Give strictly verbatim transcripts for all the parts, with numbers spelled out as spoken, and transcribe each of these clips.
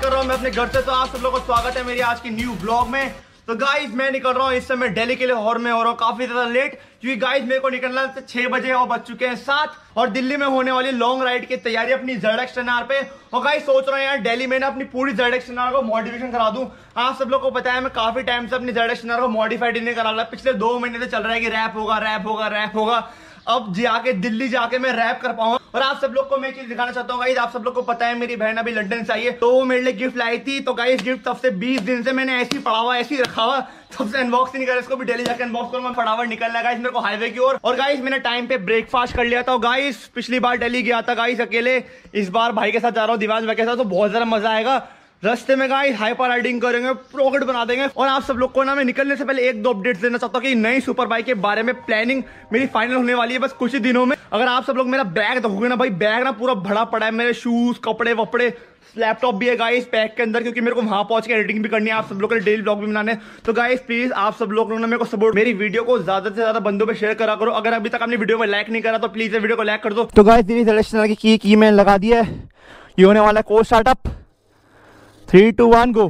कर रहा हूँ मैं अपने घर से। तो आप सब लोगों को स्वागत है मेरी आज की न्यू ब्लॉग में। तो गाइस मैं निकल रहा हूँ इस समय दिल्ली के लिए और मैं हो रहा हूँ काफी ज्यादा लेट, क्योंकि गाइस मेरे को निकलना छह बजे और बज चुके हैं सात, और दिल्ली में होने वाली लॉन्ग राइड की तैयारी अपनी ज़ेड-एक्स टेन आर पे। और गाइस सोच रहा हूँ यार दिल्ली में ना अपनी पूरी ज़ेड-एक्स टेन आर को मॉडिफिकेशन करा दूं। आप सब लोग को पता है मैं काफी टाइम से अपनी ज़ेड-एक्स टेन आर को मॉडिफाइड नहीं करा रहा, पिछले दो महीने से चल रहा है कि रैप होगा रैप होगा रैप होगा। अब जाके दिल्ली जाके मैं रैप कर पाऊंगा। और आप सब लोग को मैं चीज दिखाना चाहता हूँ गाइस, आप सब लोग को पता है मेरी बहन अभी लंदन से आई है, तो वो मेरे लिए गिफ्ट लाई थी। तो गाइस गिफ्ट तब से बीस दिन से मैंने ऐसे ही पड़ा हुआ ऐसे ही रखा हुआ, तब से अनबॉक्स नहीं करा। इसको भी दिल्ली जाके अनबॉक्स करूंगा, फटाफट निकलना है गाइस मेरे को हाईवे की ओर। और गाइस मैंने टाइम पे ब्रेकफास्ट कर लिया था। गाइस पिछली बार दिल्ली गया था गाइस अकेले, इस बार भाई के साथ जा रहा हूँ दिवाज भाई के साथ, तो बहुत ज्यादा मजा आएगा। रास्ते में गाइस हाइपर राइडिंग करेंगे, रॉकेट बना देंगे। और आप सब लोग को ना मैं निकलने से पहले एक दो अपडेट्स देना चाहता हूँ कि नई सुपर बाइक के बारे में प्लानिंग मेरी फाइनल होने वाली है बस कुछ ही दिनों में। अगर आप सब लोग मेरा बैग देखोगे ना भाई, बैग ना पूरा भरा पड़ा है, मेरे शूज कपड़े वपड़े लैपटॉप भी है गाइस बैग के अंदर, क्योंकि मेरे को वहां पहुंच के एडिटिंग भी करनी है, आप सब लोग के लिए डेली ब्लॉग भी बनाने। तो गाइस प्लीज आप सब लोग ना मेरे को सपोर्ट, मेरी वीडियो को ज्यादा से ज्यादा बंदों पे शेयर करा करो। अगर अभी तक आपने वीडियो को लाइक नहीं करा तो प्लीज वीडियो को लाइक कर दो। तो गाइस मेरी ज़ेड-एक्स टेन आर की की मैंने लगा दी है, ये होने वाला है course startup. Three two one go.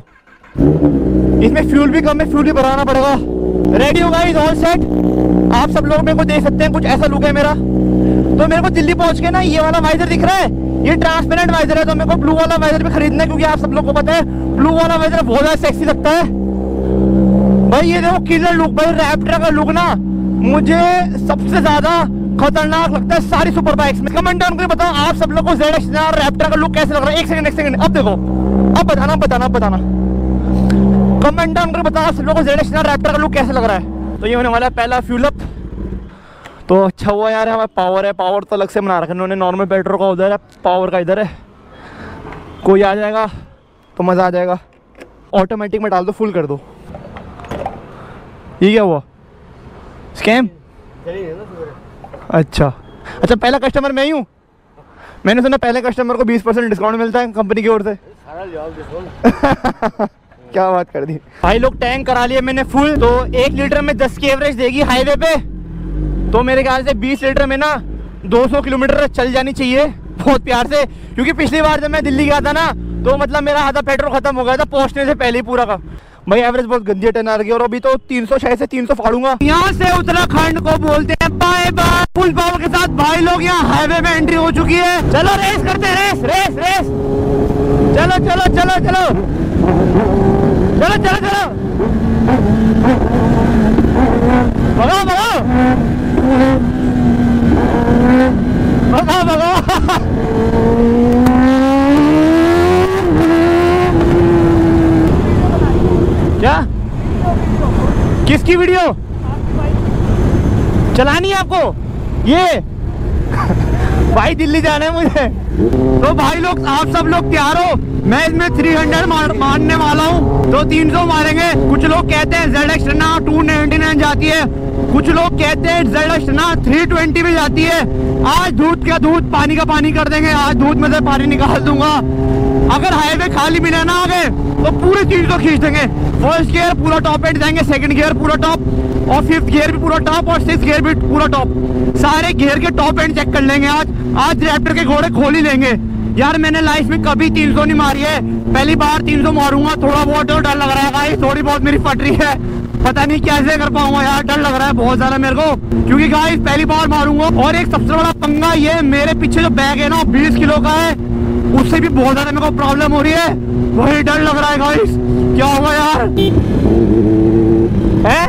इसमें फ्यूल भी कम है, फ्यूल भी भराना पड़ेगा। रेडी हो गाइस, ऑल सेट। आप सब लोग मेरे को देख सकते हैं, कुछ ऐसा लुक है मेरा। तो मेरे को दिल्ली पहुंच के ना ये वाला वाइजर दिख रहा है, ये ट्रांसपेरेंट वाइजर है, तो मेरे को ब्लू वाला वाइजर भी खरीदना है, क्योंकि आप सब लोग को पता है ब्लू वाला वाइजर बहुत ज्यादा सेक्सी लगता है भाई। ये देखो किलर लुक भाई, रैप्टर का लुक ना मुझे सबसे ज्यादा खतरनाक लगता है सारी सुपर बाइक्स में। कमेंट डाउन करके बताओ आप सब लोग को ज़ेड-एक्स टेन आर रैप्टर का लुक कैसे लग रहा है। एक सेकंड एक सेकंड, अब देखो, अब बताना बताना बताना कमेंट डाउन करके बताओ आप सब लोग को ज़ेड-एक्स टेन आर रैप्टर का लुक कैसे लग रहा है। तो ये होने वाला है पहला फ्यूल अप। तो अच्छा हुआ यार हमारा पावर है, पावर तो अलग से बना रखा है उन्होंने, नॉर्मल पेट्रोल का उधर है, पावर का इधर है। कोई आ जाएगा तो मज़ा आ जाएगा। ऑटोमेटिक में डाल दो, फुल कर दो। ये क्या हुआ, स्कैम? अच्छा अच्छा, पहला कस्टमर मैं ही हूँ। मैंने सुना पहले कस्टमर को बीस परसेंट डिस्काउंट मिलता है कंपनी की ओर से। क्या बात कर दी भाई। लोग टैंक करा लिया मैंने फुल, तो एक लीटर में दस की एवरेज देगी हाईवे पे। तो मेरे ख्याल से बीस लीटर में ना दो सौ किलोमीटर चल जानी चाहिए बहुत प्यार से, क्योंकि पिछली बार जब मैं दिल्ली गया था ना तो मतलब मेरा आधा पेट्रोल खत्म हो गया था पहुंचने से पहले ही पूरा का। भाई एवरेज बहुत गंदी टेन आर की, और अभी तो तीन सौ शायद से तीन सौ फाड़ूंगा। यहाँ से उत्तराखंड को बोलते हैं बाय बाय। फुल पावर के साथ भाई लोग यहाँ हाईवे में एंट्री हो चुकी है। चलो रेस करते हैं, रेस रेस रेस। चलो चलो चलो चलो चलो चलो चलो, भगाओ भगाओ भगाओ भगाओ। क्या किसकी वीडियो चलानी है आपको? ये भाई दिल्ली जाना है मुझे। तो भाई लोग आप सब लोग तैयार हो, मैं इसमें तीन सौ मार, मारने वाला हूँ। तो तीन सौ मारेंगे। कुछ लोग कहते हैं Z X ten R two ninety nine जाती है, कुछ लोग कहते हैं Z X ten R three twenty में जाती है। आज दूध का दूध पानी का पानी कर देंगे, आज दूध में से पानी निकाल दूंगा। अगर हाईवे खाली मिले ना आगे तो पूरे तीन सौ खींच देंगे। फर्स्ट गियर पूरा टॉप एंड जाएंगे, सेकंड गियर पूरा टॉप, और फिफ्थ गियर भी पूरा टॉप, और सिक्स गियर भी पूरा टॉप। सारे गियर के टॉप एंड चेक कर लेंगे आज। आज रैप्टर के घोड़े खोल ही लेंगे यार। मैंने लाइफ में कभी तीन सौ नहीं मारी है, पहली बार तीन सौ मारूंगा। थोड़ा बहुत डर लग रहा है, थोड़ी बहुत मेरी फट रही है, पता नहीं कैसे कर पाऊंगा यार, डर लग रहा है बहुत ज्यादा मेरे को, क्योंकि गाइस पहली बार मारूंगा। और एक सबसे बड़ा पंगा ये, मेरे पीछे जो बैग है ना बीस किलो का है, उससे भी बहुत ज्यादा मेरे को प्रॉब्लम हो रही है, वही डर लग रहा है गाइस। क्या होगा यार है?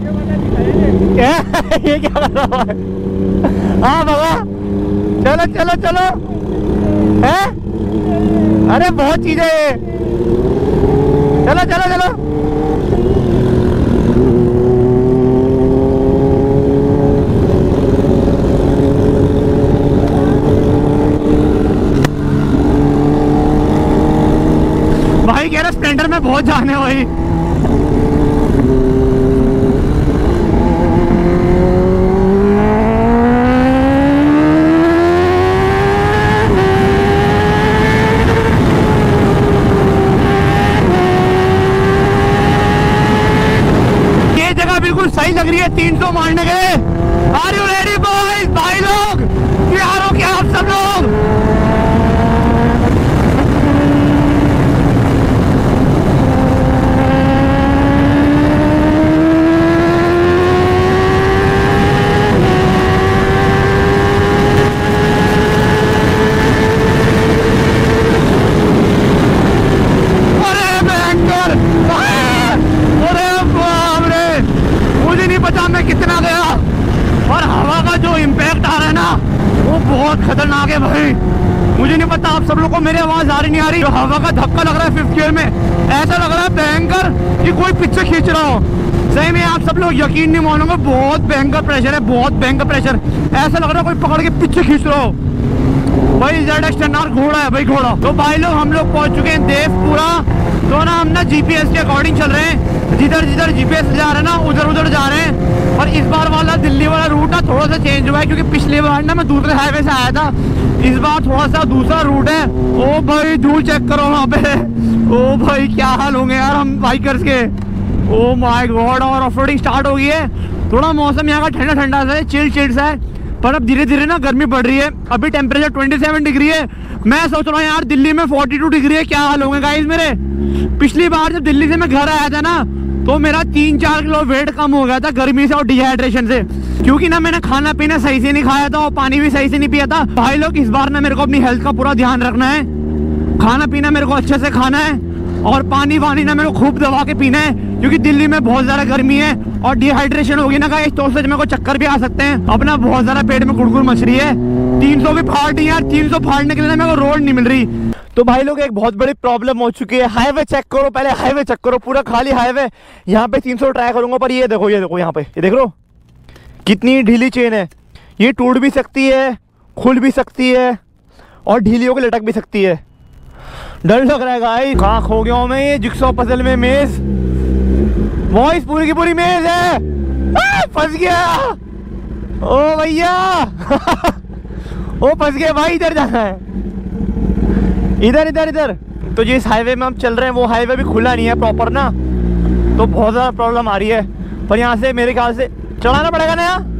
ये क्या कर रहा है? हाँ बाबा चलो चलो चलो है, अरे बहुत चीजें है। चलो चलो चलो भाई कह रहा स्प्लेंडर में बहुत जाने भाई। बिल्कुल सही लग रही है तीन सौ मारने गए। Are you ready boys? भाई लोग तैयार हो क्या आप सब लोग? बहुत खतरनाक है भाई। मुझे नहीं पता आप सब लोग को मेरी आवाज आ रही नहीं आ रही। हवा का धक्का लग रहा है फिफ्थ गियर में, ऐसा लग रहा है भयंकर कि कोई पीछे खींच रहा हो। सही में आप सब लोग यकीन नहीं मानोगे, बहुत भयंकर प्रेशर है, बहुत भयंकर प्रेशर। ऐसा लग रहा है कोई पकड़ के पीछे खींच रहा हो भाई। जेड एक्स टेन आर घोड़ा है भाई, घोड़ा। तो भाई लोग हम लोग पहुंच चुके हैं देवपुरा। तो ना हम ना जीपीएस के अकॉर्डिंग चल रहे हैं, जिधर जिधर जीपीएस जा रहे हैं ना उधर उधर जा रहे हैं। और इस बार वाला दिल्ली वाला रूट ना थोड़ा सा चेंज हुआ है, क्योंकि पिछली बार ना मैं दूसरे हाईवे से आया था, इस बार थोड़ा सा दूसरा रूट है। ओ भाई धूल चेक करो वहाँ पे। ओ भाई क्या हाल होंगे यार हम बाइकर्स के। Oh my god. और ऑफ रोडिंग स्टार्ट हो गई है। थोड़ा मौसम यहाँ का ठंडा ठंडा सा है, चिल चिल सा है, पर अब धीरे धीरे ना गर्मी बढ़ रही है। अभी टेम्परेचर सत्ताईस डिग्री है। मैं सोच रहा हूँ यार दिल्ली में बयालीस डिग्री है, क्या हाल होंगे गाइस मेरे। पिछली बार जब दिल्ली से मैं घर आया था ना तो मेरा तीन चार किलो वेट कम हो गया था गर्मी से और डिहाइड्रेशन से, क्योंकि ना मैंने खाना पीना सही से नहीं खाया था और पानी भी सही से नहीं पिया था। भाई लोग इस बार ना मेरे को अपनी हेल्थ का पूरा ध्यान रखना है, खाना पीना मेरे को अच्छे से खाना है और पानी वानी ना मेरे को खूब दबा के पीना है, क्योंकि दिल्ली में बहुत ज्यादा गर्मी है और डिहाइड्रेशन होगी ना गाइस तो उससे मेरे को चक्कर भी आ सकते हैं। अपना बहुत ज्यादा पेट में गुड़गुड़ मच रही है। तीन सौ भी फाड़ दी यार, तीन सौ फाड़ने के लिए मेरे को रोड नहीं मिल रही। तो भाई लोग एक बहुत बड़ी प्रॉब्लम हो चुकी है। हाईवे चेक करो, पहले हाईवे चेक करो, पूरा खाली हाईवे। यहाँ पे तीन सौ ट्राई करूंगा, पर ये देखो ये देखो यहाँ पे ये देख लो कितनी ढीली चेन है। ये टूट भी सकती है, खुल भी सकती है और ढीली होकर लटक भी सकती है। डर लग रहा है गाइस, कहाँ खो गया हूँ मैं ये जिक्सॉ पजल में। मेज वॉइस पूरी की पूरी मेज है। फंस गया ओ भैया। ओ फंस गया भाई, इधर जाना है, इधर इधर इधर। तो जिस हाईवे में हम चल रहे हैं वो हाईवे भी खुला नहीं है प्रॉपर ना, तो बहुत ज़्यादा प्रॉब्लम आ रही है। पर यहाँ से मेरे ख्याल से चलाना पड़ेगा ना यार।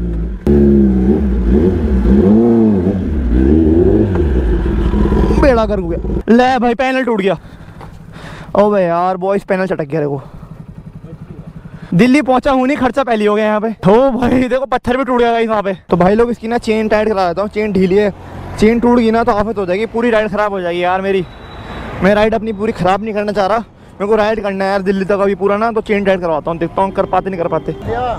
बेड़ा कर गया। ले भाई पैनल टूट गया। ओ भाई यार बॉयस पैनल चटक गया। देखो दिल्ली पहुंचा हूँ नहीं, खर्चा पहले हो गया यहाँ पे। तो भाई देखो पत्थर भी टूट गया वहाँ पे। तो भाई लोग इसकी ना चेन टाइट करा देता हूँ, चेन ढीली है, चेन टूट गई ना तो आफत हो जाएगी, पूरी राइड खराब हो जाएगी यार मेरी। मैं राइड अपनी पूरी खराब नहीं करना चाह रहा, मेरे को राइड करना है यार दिल्ली तक अभी पूरा ना, तो चेन टाइट करवाता हूँ, देखता हूँ कर पाते नहीं कर पाते।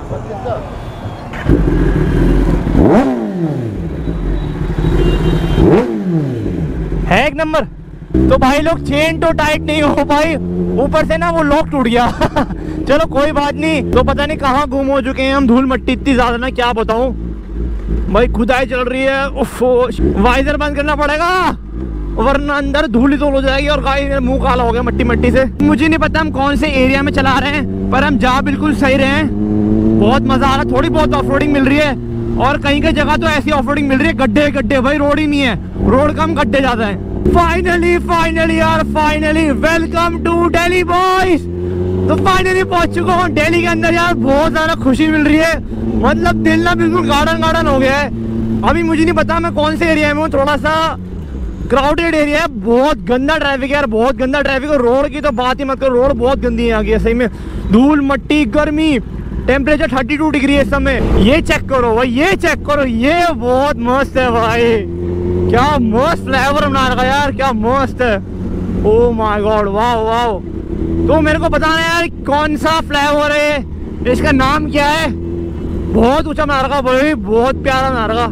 है एक नंबर। तो भाई लोग चेन तो टाइट नहीं हो भाई, ऊपर से ना वो लॉक टूट गया। चलो कोई बात नहीं। तो पता नहीं कहाँ गुम हो चुके हैं हम, धूल मट्टी इतनी ज्यादा ना क्या बताऊं भाई, खुदाई चल रही है। उफ, वाइजर बंद करना पड़ेगा वरना अंदर धूल ही धूल हो जाएगी। और गाइस मेरा मुंह काला हो गया मट्टी मट्टी से। मुझे नहीं पता हम कौन से एरिया में चला रहे हैं, पर हम जा बिल्कुल सही रहे हैं। बहुत मजा आ रहा है, थोड़ी बहुत ऑफ रोडिंग मिल रही है और कहीं कहीं जगह तो ऐसी ऑफ रोडिंग मिल रही है गड्ढे गड्ढे भाई, रोड ही नहीं है, रोड कम गड्ढे ज्यादा है। फाइनली फाइनली यार finally welcome to Delhi boys. तो फाइनली पहुंच चुका हूँ दिल्ली के अंदर यार, बहुत ज्यादा खुशी मिल रही है। मतलब दिल ना बिल्कुल गार्डन गार्डन हो गया है। अभी मुझे नहीं पता मैं कौन से एरिया में हूँ, थोड़ा सा क्राउडेड एरिया है, बहुत गंदा ट्रैफिक है यार, बहुत गंदा ट्रैफिक है। रोड की तो बात ही मत करो, रोड बहुत गंदी है यहाँ की सही में, धूल मट्टी गर्मी। टेम्परेचर बत्तीस डिग्री है इस समय। ये चेक करो भाई, ये चेक करो, ये बहुत मस्त है भाई, क्या मस्त फ्लेवर बना रखा यार, क्या मस्त है। ओ माय गॉड, वाह वाह। तो मेरे को बताना यार कौन सा फ्लेवर है, इसका नाम क्या है। बहुत ऊंचा बना रखा भाई, बहुत प्यारा बना रखा।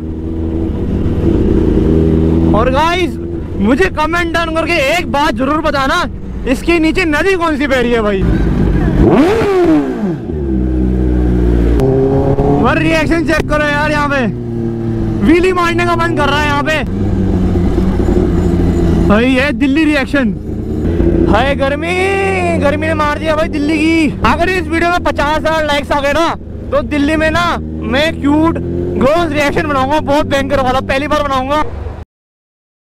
और गाइस मुझे कमेंट डाउन करके एक बात जरूर बताना, इसके नीचे नदी कौन सी बह रही है भाई। और रिएक्शन चेक करो यार, यहाँ पे व्हीली मारने का मन कर रहा है यहाँ पे भाई। ये दिल्ली रिएक्शन है, गर्मी गर्मी ने मार दिया भाई दिल्ली की। अगर इस वीडियो में पचास हजार लाइक्स आ गए ना तो दिल्ली में ना मैं क्यूट गर्ल्स रिएक्शन बनाऊंगा, बहुत भयंकर वाला, पहली बार बनाऊंगा।